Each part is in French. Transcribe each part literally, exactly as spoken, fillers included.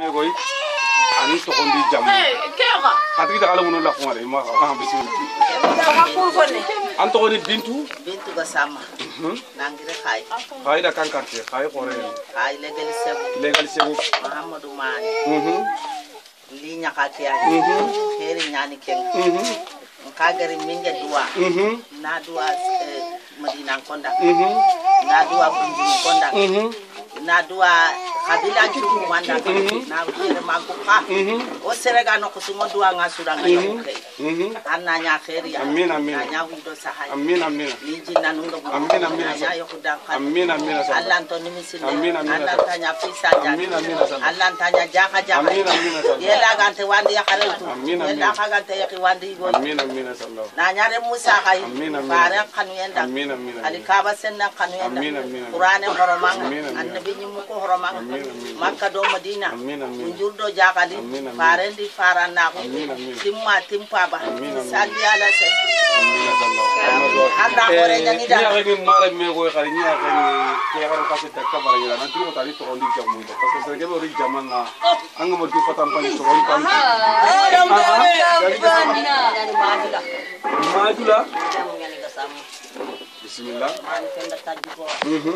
me goy ani to kondi jamu katiki da kala wono la ko ngare ma ha bismillah an to ni bintu bintu Gassama nangire khay khay da kan quartier khay xore khay legal sebu legal sebu Mahamadou Mane mhm li ñakati ya xeri ñani ken mhm ka gari minge duwa mhm na duwa Madina Konda mhm na duwa Bunjini Konda mhm na duwa kabila chumu wanda na kire maguka o serega no kusumo duwa ngasura ngayo anna nya khairi amin amin nya wido sahay amin amin ni jinna nunga amin amin nya yokuda amin amin Allah to ni misile amin amin Allah tanya fisa ja amin amin Allah tanya jaka jaka amin amin yela gante wandi ya kharetu amin amin yela gante ya wandi go amin amin sallallahu na nyare Musa khay bare kanu yenda amin amin ali kaba senna kanu yenda amin amin Qur'ane horomanga annabi nyimu ko horomanga Makka do Madina njurdo jakali farendi farana ko timma timpaba salli ala sen Allah hore nyani da ya ngi mara me ko xari ni ya ngi ya xaro kasse takka bara ya na tiro tali to ndi jamu parce que serge bo ri jamana anga mo du fatam pani to on pan majula bismillah mhm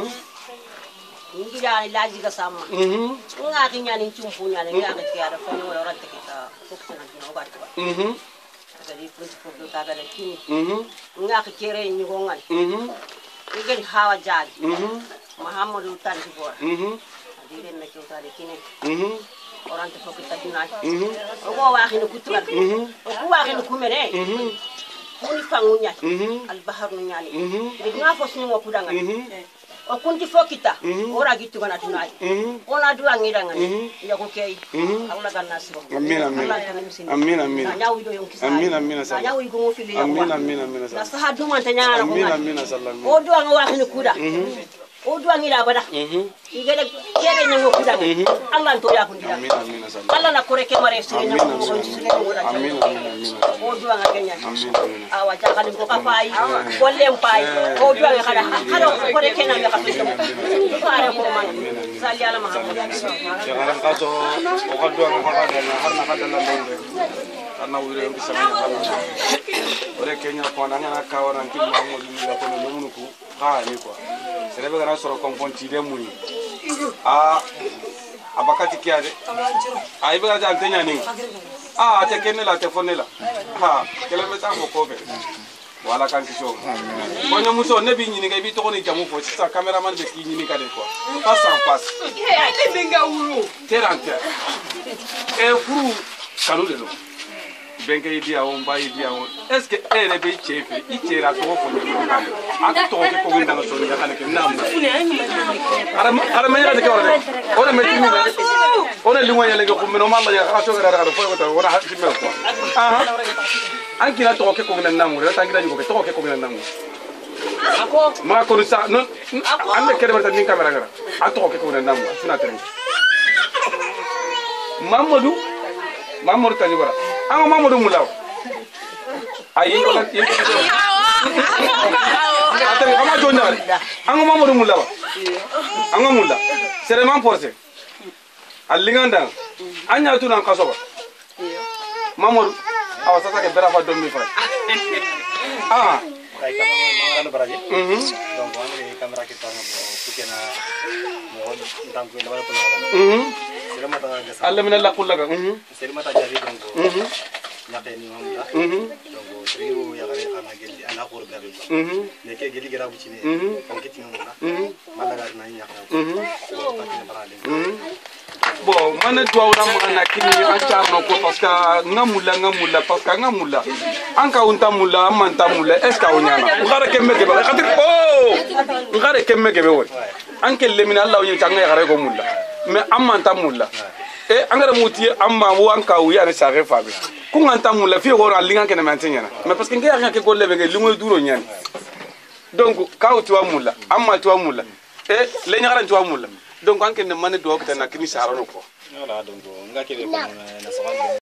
Ngi jaani laaji Gassama mhm nga ki ñani ciumpu ñani nga ka ci ada fani wala ratte kita fokk na dina wacc ba mhm dari principe do ta gale kini mhm nga ka kere ñi ko ngal mhm ngi hawa jaali mhm Mahamadou Tanti Bor mhm di len na ci utale kini mhm orante fokk ta dina mhm ko waxi no kutra mhm ko waxi no kumere mhm muni fangu ñati mhm al bahar no ñani mhm di nga fos ni mo kudanga mhm o kunti fokita ora gitu kana tunai ona dua ngira ngani ya ko kay Allah ganna siro amin amin amin amin nyawi do yonki amin amin nyawi go mo fili amin amin amin na saha du man tanya ko amin amin sallallahu o dua nga waxini kuda o dua ngira bada igele kere nyango kuda Allah to ya kun dira amin amin sallallahu Allah na koreke mare sire nyango mo ko sire ko da amin amin o dua nga kenya amin amin awa jakali ko papai ko lempai o dua nga kada kada koreke na nga fare ko man salli ala Muhammad jangan kaso o kaddu nga kada na harna kada na londe ana wure ngi sama na ore kenya ko na nga kawara ngi Muhammad ni la ko no munuku ha ni ko serebe gara soro komponti de muni a abakati kiade ay be ga antenya ni ah te kenela te fonela ha kele me ta ko be wala kan kisho kono muso ne bi nyini ga bi to ko ni jamu fo sa cameraman be ki nyini ka de ko face en face ay le benga wuro terante e furu kanu de no benke idia on ba idia on est-ce que ere be chefe i chera to ko ni ko kan ak to ke ko nda no so ni kan ke nam ara ara me yade ke ora ora me timi na ora li moye le ko me no malla ya ka to ga ra fo ko to ora ti me ko ah an kila to ke ko nda nam ora tan kila ko to ke ko nda nam ako ma ko sa non an me kere berta ni camera gara an to ke ko nda nam sina tere Mamadou Mamadou tani bara an Mamadou Mulaw ayi ko nak yeen atari kama jonna an Mamadou Mulaw an Mulaw sere man forcé alinganda anya tu nan kasoba Mamadou awa sasa ke bera fa dombi fa ah kay kama mangana baraje mhm donc wani camera ki tanga mo kukena mo ndam ko ndawal ko mhm sere mata ga Allah min Allah kullaga mhm sere mata jari donc mhm nyate ni mamla mhm donc triwo ya gare kana gelli ana ko gabe mhm ne ke gelli gara bu cine mhm on kiti ngona mhm mala ga na nyaka mhm ko patin parale mhm bon man do na mo na kini an charno ko parce que ngamula ngamula parce que ngamula an ka unta mula man ta mula est ce que onyana ngare kemme ke ba khatir oh ngare kemme ke be won an ke lemina Allah onyi tanga ya gare ko mula mais an man ta mula e angara muti amma wo an ka wi ana sare fabe ku nganta mula fi ko ra linga ke na mantenya mais parce que ngira ke ko lebe ke lingo duro nyani donc ka uti wa mula amma tu wa mula e le nyara tu wa mula donc anke ne mane do ko tan nakini sarano ko wala donc ngakele ko na saban